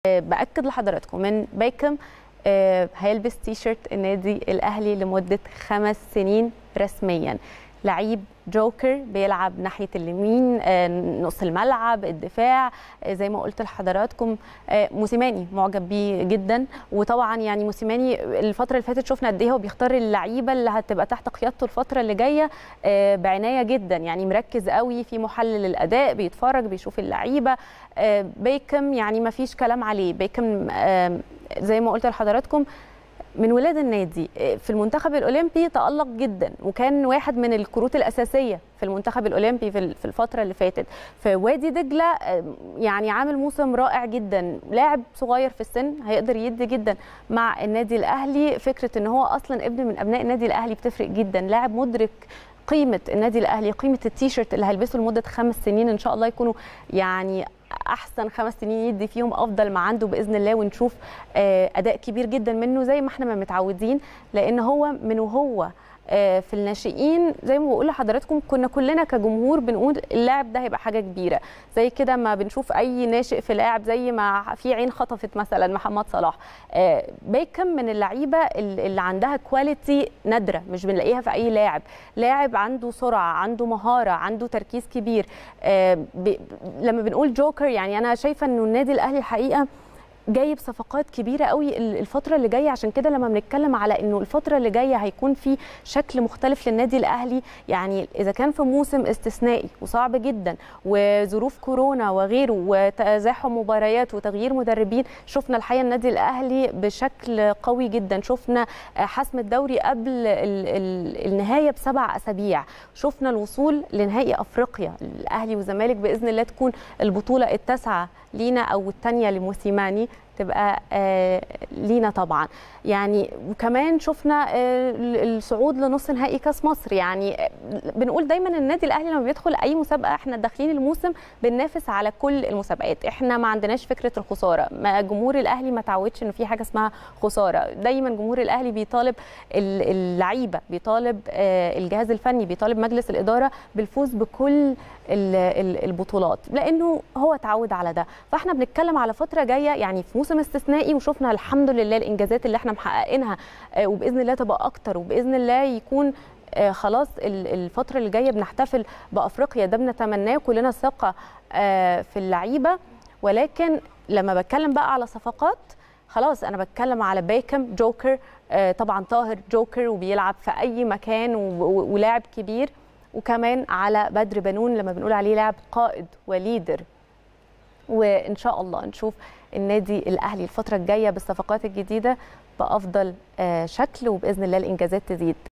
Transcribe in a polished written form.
باكد لحضراتكم من بيكم هيلبس تيشيرت النادي الاهلي لمده 5 سنين رسميا. لعيب جوكر بيلعب ناحيه اليمين، نص الملعب، الدفاع، زي ما قلت لحضراتكم. موسيماني معجب بيه جدا، وطبعا يعني موسيماني الفتره اللي فاتت شفنا قد ايه هو بيختار اللعيبه اللي هتبقى تحت قيادته الفتره اللي جايه بعنايه جدا، يعني مركز قوي في محلل الاداء، بيتفرج بيشوف اللعيبه. بيكم يعني ما فيش كلام عليه. بيكم زي ما قلت لحضراتكم من ولاد النادي. في المنتخب الأولمبي تألق جدا، وكان واحد من الكروت الأساسية في المنتخب الأولمبي في الفترة اللي فاتت. في وادي دجلة يعني عامل موسم رائع جدا. لاعب صغير في السن هيقدر يدي جدا مع النادي الأهلي. فكرة ان هو أصلا ابن من أبناء النادي الأهلي بتفرق جدا. لاعب مدرك قيمة النادي الأهلي، قيمة التيشيرت اللي هيلبسه لمدة 5 سنين إن شاء الله يكونوا يعني احسن 5 سنين يدي فيهم افضل ما عنده باذن الله، ونشوف اداء كبير جدا منه زي ما احنا ما متعودين، لان هو من وهو في الناشئين زي ما بقول لحضراتكم كنا كلنا كجمهور بنقول اللاعب ده هيبقى حاجه كبيره. زي كده ما بنشوف اي ناشئ في لاعب زي ما في عين خطفت مثلا محمد صلاح. بيكم من اللعيبه اللي عندها كواليتي نادره مش بنلاقيها في اي لاعب. لاعب عنده سرعه، عنده مهاره، عنده تركيز كبير. لما بنقول جوكر يعني انا شايفه انه النادي الاهلي الحقيقه جايب صفقات كبيره قوي الفتره اللي جايه. عشان كده لما بنتكلم على انه الفتره اللي جايه هيكون في شكل مختلف للنادي الاهلي، يعني اذا كان في موسم استثنائي وصعب جدا وظروف كورونا وغيره وتزاحم مباريات وتغيير مدربين، شفنا الحقيقه النادي الاهلي بشكل قوي جدا. شفنا حسم الدوري قبل النهايه ب7 أسابيع، شفنا الوصول لنهائي افريقيا. الاهلي والزمالك باذن الله تكون البطوله التاسعه لينا او الثانيه لموسيماني تبقى لينا طبعا يعني. وكمان شفنا الصعود لنص نهائي كاس مصر. يعني بنقول دايما النادي الاهلي لما بيدخل اي مسابقه احنا داخلين الموسم بننافس على كل المسابقات، احنا ما عندناش فكره الخساره. ما جمهور الاهلي ما تعودش انه في حاجه اسمها خساره. دايما جمهور الاهلي بيطالب اللعيبه، بيطالب الجهاز الفني، بيطالب مجلس الاداره بالفوز بكل البطولات، لانه هو تعود على ده. فاحنا بنتكلم على فتره جايه يعني في موسم استثنائي، وشفنا الحمد لله الانجازات اللي احنا محققينها، وباذن الله تبقى اكتر، وباذن الله يكون خلاص الفتره اللي جايه بنحتفل بافريقيا. ده بنتمناه كلنا، ثقه في اللعيبه. ولكن لما بتكلم بقى على صفقات خلاص انا بتكلم على بيكم جوكر. طبعا طاهر جوكر وبيلعب في اي مكان ولاعب كبير. وكمان على بدر بنون لما بنقول عليه لاعب قائد وليدر. وان شاء الله نشوف النادي الاهلي الفتره الجايه بالصفقات الجديده بافضل شكل، وباذن الله الانجازات تزيد.